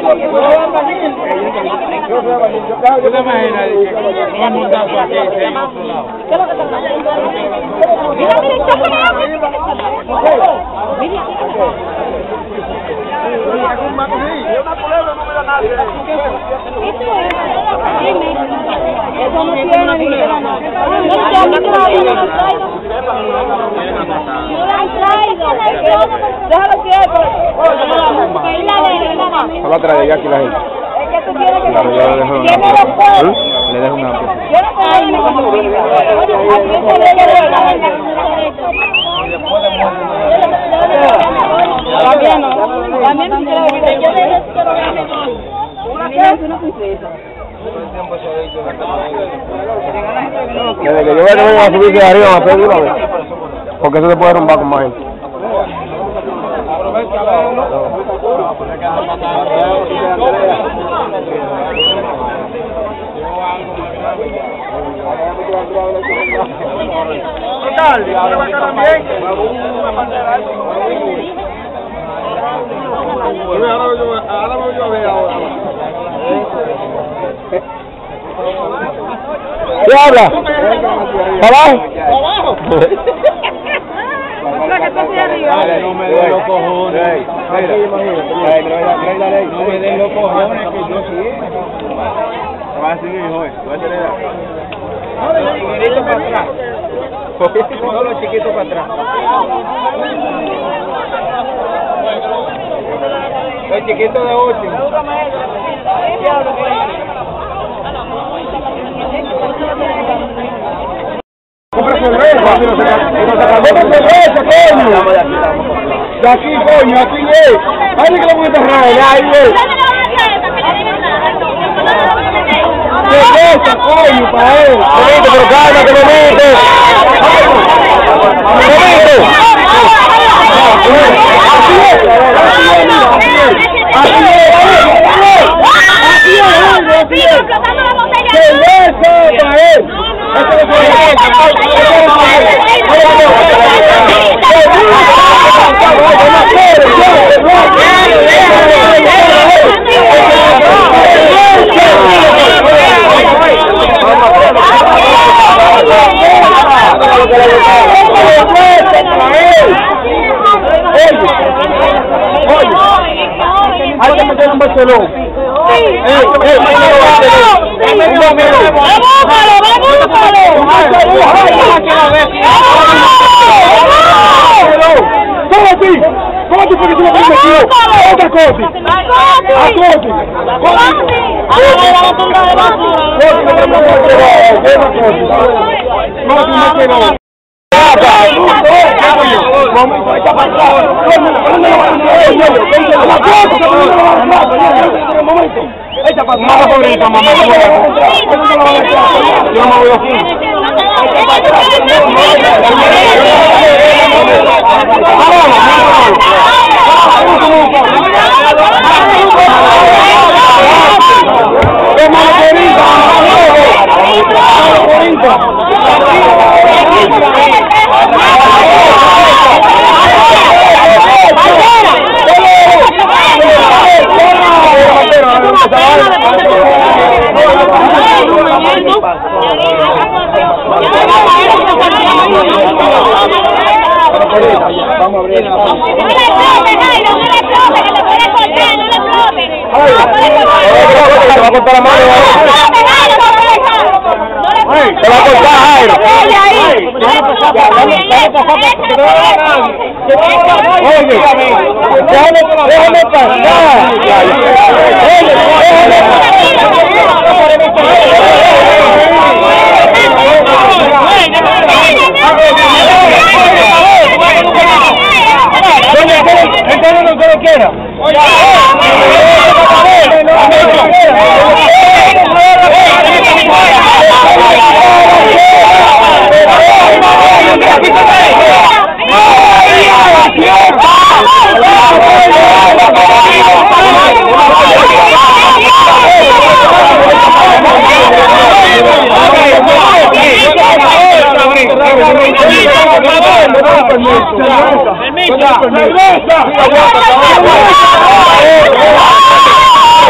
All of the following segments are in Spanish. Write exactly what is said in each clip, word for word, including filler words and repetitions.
¿Tú te imaginas que no hemos dado aquí, se llama otro lado? Mira, mira, déjalo quieto. Solo trae ya aquí la gente. Claro, ya le dejo una Le dejo una Yo no puedo irme conmigo. También no. También no quiero ir. Yo de eso quiero verme. Una princesa. Desde que yo vea que vengan a subirse de arriba, a hacer una vez. Porque eso se puede romper con más gente. ¿Qué habla? ¿Para abajo? No me den los cojones. No me den los cojones que yo sí. Va a seguir, joven. Va a tener los chiquitos para atrás. Todos los chiquitos para atrás. Los chiquitos de ocho. ¡Compre cerveza! ¡Compre cerveza, coño! De aquí, coño, aquí es. Ahí que lo voy a enterrar, ahí es. Cerveza, coño, para él. Bonito, pero calma, que bonito. Bonito. Así es. Así es. Así es. Así es. Cerveza para él. Eso es hay que meter un Barcelona. ¡Ey, ey, ey! ¿Cómo tú porque tú me permitió? Otra cosa. A Coti. Echa para mamá favorita, mamá favorita. Yo no me voy aquí. Vamos a abrir. No le explote, Jairo, no le explote, que le puede cortar, no le explote. Se va a cortar la mano. No le explote, Jairo, no le explote. Se va a cortar, Jairo. Oye, déjame pasar. Entonces no se lo quiera. Permiso.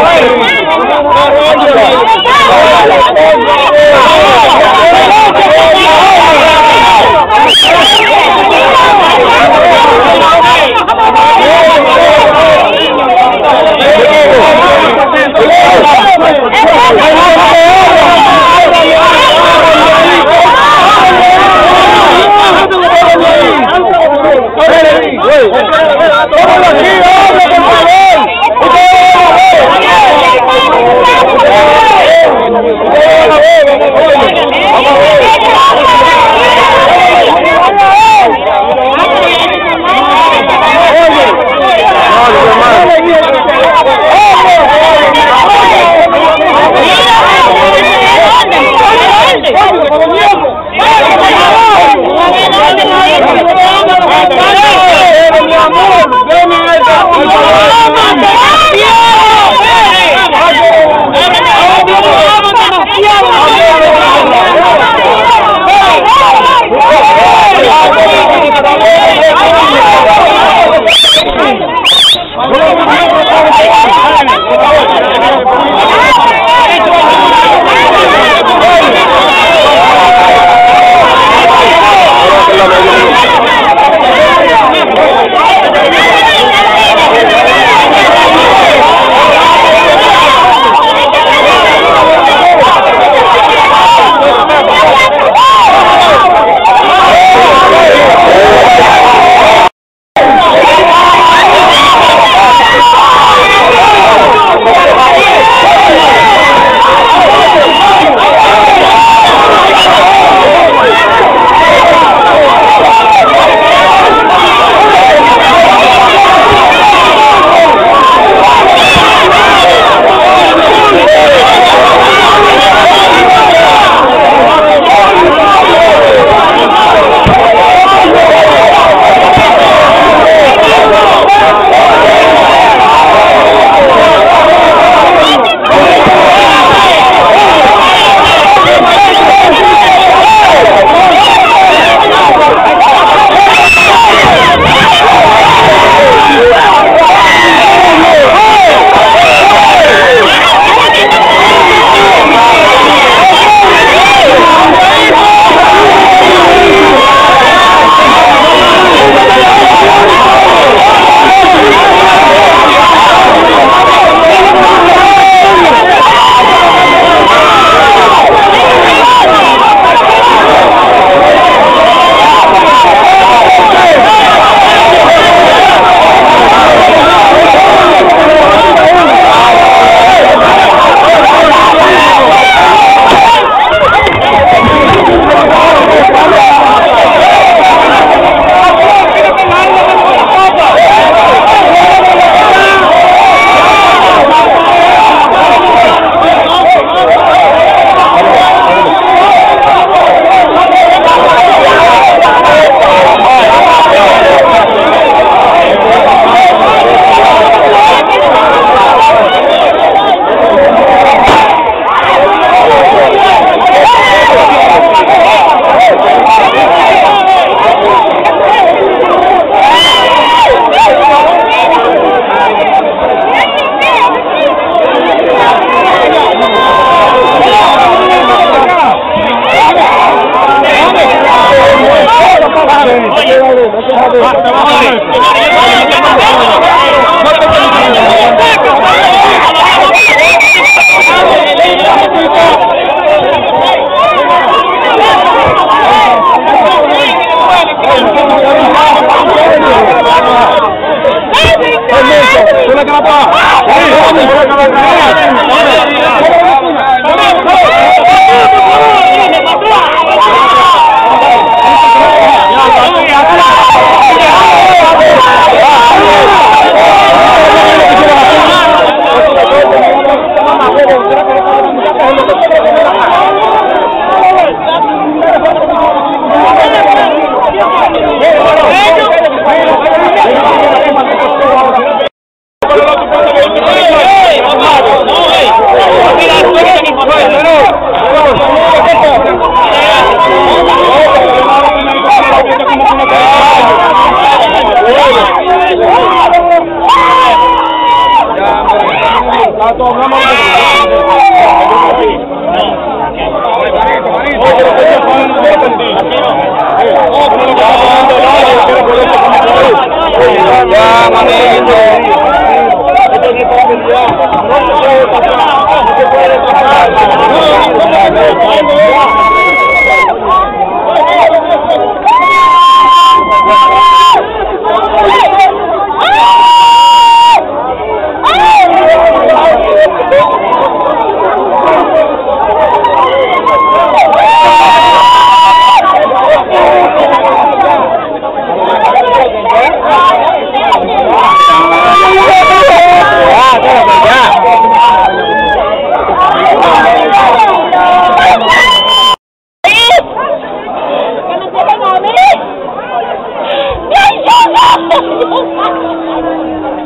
Ay,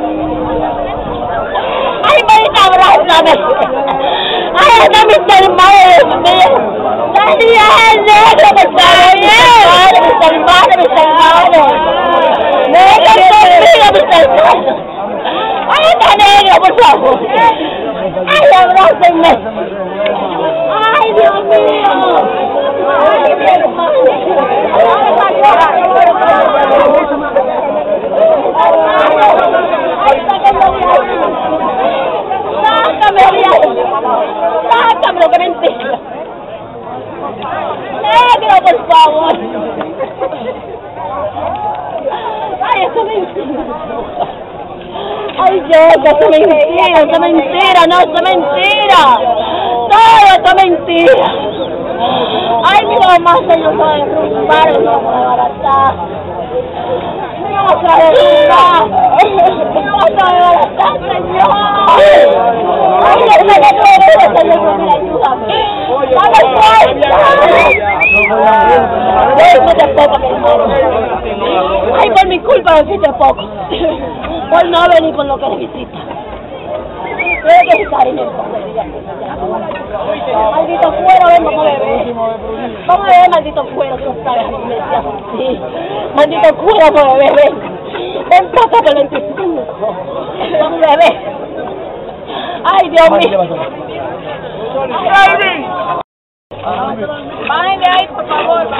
ayúdame. Ayúdame, mis hermanos míos. Daniel, negro, por favor, mis hermanos, mis hermanos. Negro conmigo, mis hermanos. Ayúdame, negro, por favor. Ay, abrácenme. Ay, Dios mío. Ay, mi hermano. Ay, sácame de ahí. Sácame, lo que mentira. Negro, por favor. Ay, eso es mentira. Ay, Dios, eso es mentira, eso es mentira, no, eso es mentira. Todo esto es mentira. Ay, mi mamá se yo puedo derrumbar, no lo puedo abaratar. Me vas a derrumbar. Me vas a abaratar, Señor. Ay, yo sé que tú eres, Señor, mira, ayúdame. Dame fuerza. Déjate poco, mi hermano. Ay, por mi culpa necesito poco. Por no venir con lo que necesita. Tiene que estar en el maldito fuero, ven, vamos a beber. Vamos a beber, maldito fuero, tú sabes, a mí me decías así. Maldito fuero, vamos a beber, ven. Ven para acá por veinticinco. Vamos a beber. Ay, Dios mío. Ay, bájenle ahí, por favor.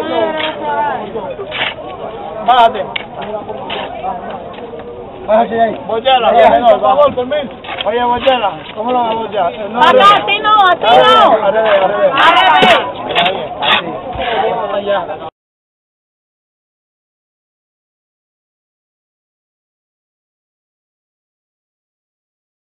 Bájate. Bájate ahí. Bollala, por favor, permiso. Oye, Bollala, ¿cómo lo vamos ya? No, acá, a ti no, a ti no. Al revés, al revés. Al revés. Así.